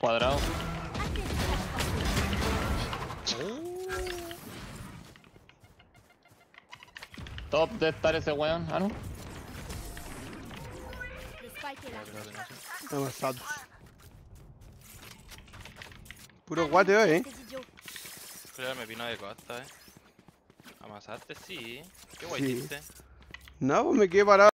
Cuadrado. Top de estar ese weón. Ah, no. Avançados. Puro guateo, Cuidado, me vino de costa, Amasaste, sí. ¿Qué guay Sí. hiciste? No, pues me quedé parado.